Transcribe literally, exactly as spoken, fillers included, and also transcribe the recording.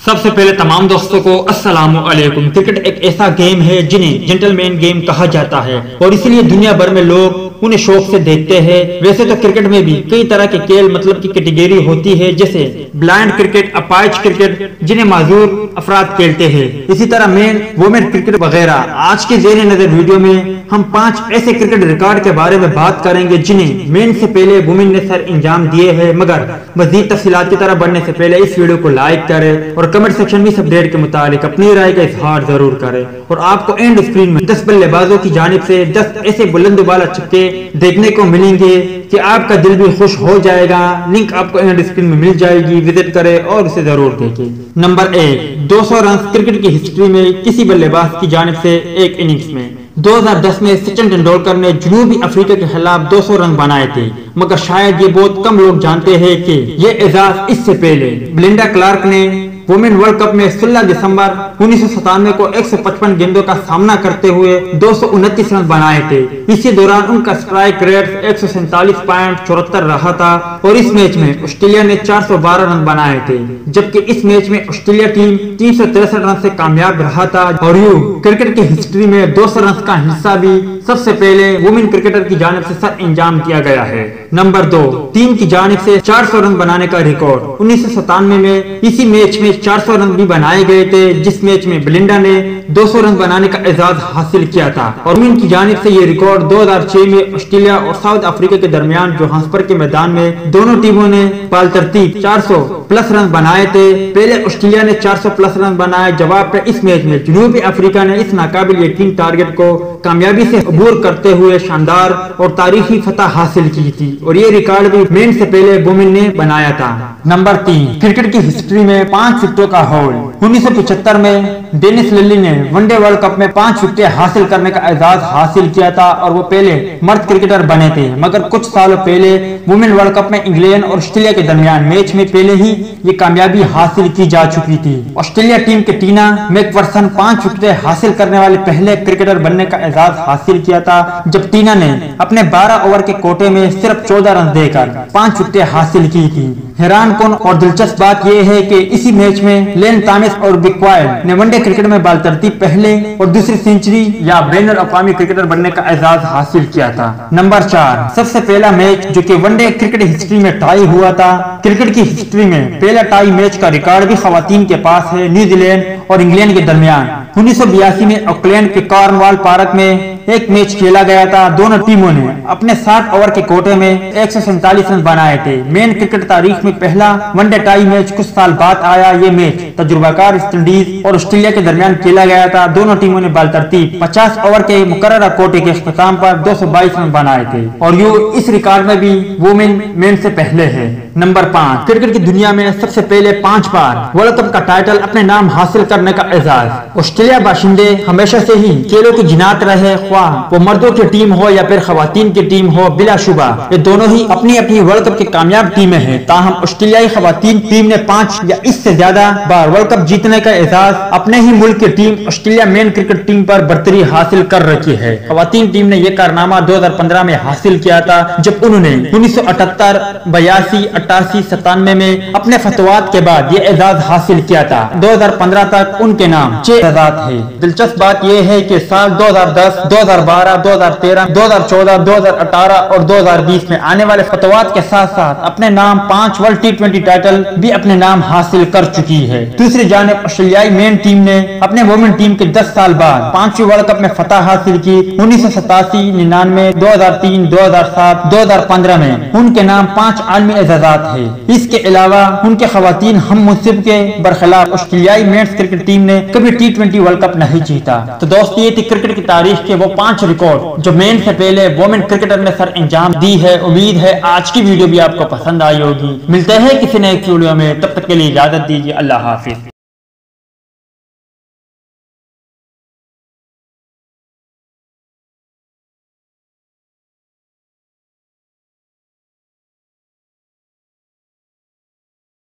سب سے پہلے تمام دوستوں کو السلام علیکم۔ کرکٹ ایک ایسا گیم ہے جنہیں جنٹل مین گیم کہا جاتا ہے اور اس لیے دنیا بھر میں لوگ انہیں شوق سے دیکھتے ہیں۔ ویسے تو کرکٹ میں بھی کئی طرح کے کھیل مطلب کی کیٹیگری ہوتی ہے، جیسے بلائنڈ کرکٹ، اپائچ کرکٹ جنہیں معذور افراد کھیلتے ہیں، اسی طرح مین وومن کرکٹ وغیرہ۔ آج کے زیر نظر ویڈیو میں ہم پانچ ایسے کرکٹ ریکارڈ کے بارے میں بات کریں گے جنہیں مین سے پہلے وومن نے سر انجام دیے ہیں، مگر مزید تفصیلات کی طرف بڑھنے سے پہلے اس ویڈیو کو لائک کریں اور کمنٹ سیکشن میں اس اپڈیٹ کے متعلق اپنی رائے کا اظہار ضرور کریں۔ اور آپ کو اینڈ اسکرین میں دس بلے بازوں کی جانب سے دس ایسے بلند بالا چھکے دیکھنے کو ملیں گے کہ آپ کا دل بھی خوش ہو جائے گا۔ لنک آپ کو اینڈ اسکرین میں مل جائے گی، وزٹ کریں اور اسے ضرور دیکھیں۔ نمبر ایک، دو سو رنز کرکٹ کی ہسٹری میں کسی بلے باز کی جانب سے ایک اننگز میں۔ دو ہزار دس میں سچن ٹنڈولکر نے جنوبی افریقہ کے خلاف دو سو رن بنائے تھے، مگر شاید یہ بہت کم لوگ جانتے ہیں کہ یہ اعزاز اس سے پہلے بلنڈا کلارک نے وومن ورلڈ کپ میں سولہ دسمبر انیس سو ستانوے کو ایک سو پچپن گیندوں کا سامنا کرتے ہوئے دو سو انتیس رن بنائے تھے۔ اسی دوران ان کا سٹرائک ریٹ ایک سو سینتالیس پوائنٹ چورہتر رہا تھا اور اس میچ میں آسٹریلیا نے چار سو بارہ رن بنائے تھے، جبکہ اس میچ میں آسٹریلیا ٹیم تین سو تریسٹھ رن سے کامیاب رہا تھا۔ اور یوں کرکٹ کی ہسٹری میں دو سو رن کا حصہ بھی سب سے پہلے وومن کرکٹر کی جانب سے سر انجام کیا گیا ہے۔ نمبر دو، ٹیم کی جانب سے چار سو رن بنانے کا ریکارڈ۔ انیس سو ستانوے میں اسی میچ میں چار سو رن بھی بنائے گئے تھے، جس میچ میں بلنڈا نے دو سو رن بنانے کا اعزاز حاصل کیا تھا۔ اور وومن کی جانب سے یہ ریکارڈ دو ہزار چھ میں آسٹریلیا اور ساؤتھ افریقہ کے درمیان جوہانسبرگ کے میدان میں دونوں ٹیموں نے بال ترتیب چار سو پلس رن بنائے تھے۔ پہلے آسٹریلیا نے چار سو پلس رن بنائے، جواب پہ اس میچ میں جنوبی افریقہ نے اس ناقابل یقین ٹارگٹ کو کامیابی سے عبور کرتے ہوئے شاندار اور تاریخی فتح حاصل کی تھی، اور یہ ریکارڈ بھی مین سے پہلے وومن نے بنایا تھا۔ نمبر تین، کرکٹ کی ہسٹری میں پانچ وکٹوں کا ہول۔ انیس سو پچہتر میں ڈینس للی نے ون ڈے ورلڈ کپ میں پانچ وکٹیں حاصل کرنے کا اعزاز حاصل کیا تھا اور وہ پہلے مرد کرکٹر بنے تھے، مگر کچھ سالوں پہلے وومن ورلڈ کپ میں انگلینڈ اور آسٹریلیا کے درمیان میچ میں پہلے ہی یہ کامیابی حاصل کی جا چکی تھی۔ آسٹریلیا ٹیم کے ٹینا میک فرسن پانچ وکٹیں حاصل کرنے والے پہلے کرکٹر بننے کا اعزاز حاصل کیا تھا، جب ٹینا نے اپنے بارہ اوور کے کوٹے میں صرف چودہ رن دے کر پانچ وکٹیں حاصل کی تھی۔ حیران کن اور دلچسپ بات یہ ہے کہ اسی میچ میں لین تھامس اور بکوائل نے ون ڈے کرکٹ میں بال ترتیب پہلے اور دوسری سینچری یا بین الاقوامی کرکٹر بننے کا اعزاز حاصل کیا تھا۔ نمبر چار، سب سے پہلا میچ جو کہ ون ڈے کرکٹ ہسٹری میں ٹائی ہوا تھا۔ کرکٹ کی ہسٹری میں پہلا ٹائی میچ کا ریکارڈ بھی خواتین کے پاس ہے، نیوزی لینڈ اور انگلینڈ کے درمیان۔ انیس سو بیاسی میں آکلینڈ کے کارنوال پارک میں ایک میچ کھیلا گیا تھا۔ دونوں ٹیموں نے اپنے ساٹھ اوور کے کوٹے میں ایک سو سینتالیس رن بنائے تھے۔ مین کرکٹ تاریخ میں پہلا ون ڈے ٹائی میچ کچھ سال بعد آیا۔ یہ میچ تجربہ کار ویسٹ انڈیز اور آسٹریلیا کے درمیان کھیلا گیا تھا۔ دونوں ٹیموں نے بال ترتیب پچاس اوور کے مقررہ کوٹے کے اختتام پر دو سو بائیس رن بنائے تھے، اور یوں اس ریکارڈ میں بھی وومن مین سے پہلے ہے۔ نمبر پانچ، کرکٹ کی دنیا میں سب سے پہلے پانچ بار ورلڈ کپ کا ٹائٹل اپنے نام حاصل کرنے کا اعزاز۔ آسٹریلیا باشندے ہمیشہ سے ہی کھیلوں کی جنات رہے، خواہ وہ مردوں کی ٹیم ہو یا پھر خواتین کی ٹیم ہو، بلا شبہ یہ دونوں ہی اپنی اپنی ورلڈ کپ کی کامیاب ٹیمیں ہیں۔ تاہم آسٹریلیائی خواتین ٹیم نے پانچ یا اس سے زیادہ بار ورلڈ کپ جیتنے کا اعزاز اپنے ہی ملک کی team Australia men cricket team پر برتری حاصل کر رکھی ہے۔ خواتین ٹیم نے یہ کارنامہ دو ہزار پندرہ میں حاصل کیا تھا، جب انہوں نے انیس سو اٹھتر، بیاسی، اٹھاسی، ستانوے میں اپنے فتوات کے بعد یہ اعزاز حاصل کیا تھا۔ دو ہزار پندرہ تک ان کے نام چھ اعزازات ہیں۔ دلچسپ بات یہ ہے کہ سال دو ہزار دس، دو ہزار بارہ، دو ہزار تیرہ، دو ہزار چودہ، دو ہزار اٹھارہ اور دو ہزار بیس میں آنے والے فتوات کے ساتھ ساتھ اپنے نام پانچ ورلڈ ٹی ٹوینٹی ٹائٹل بھی اپنے نام حاصل کر چکی ہے۔ دوسری جانب آسٹریلیائی مین ٹیم نے اپنے وومن ٹیم کے دس سال بعد پانچویں ورلڈ کپ میں فتح حاصل کی۔ انیس سو ستاسی، ننانوے، دو ہزار تین، دو ہزار سات، دو ہزار پندرہ میں ان کے نام پانچ عالمی اعزازات ہیں۔ اس کے علاوہ ان کے خواتین ہم منصب کے برخلاف آسٹریلیائی مینز کرکٹ ٹیم نے کبھی ٹی ٹوینٹی ورلڈ کپ نہیں جیتا۔ تو دوست، یہ تھی کرکٹ کی تاریخ کے وہ پانچ ریکارڈ جو مین سے پہلے وومن کرکٹر نے سر انجام دی ہے۔ امید ہے آج کی ویڈیو بھی آپ کو پسند آئی ہوگی۔ ملتے ہیں کسی نئے ویڈیو میں، تب تک کے لیے اجازت دیجیے۔ اللہ حافظ۔